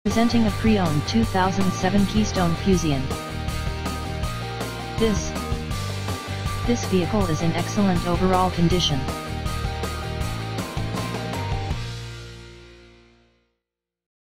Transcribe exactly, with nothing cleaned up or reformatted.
Presenting a pre-owned two thousand seven Keystone Fusion. This, this vehicle is in excellent overall condition.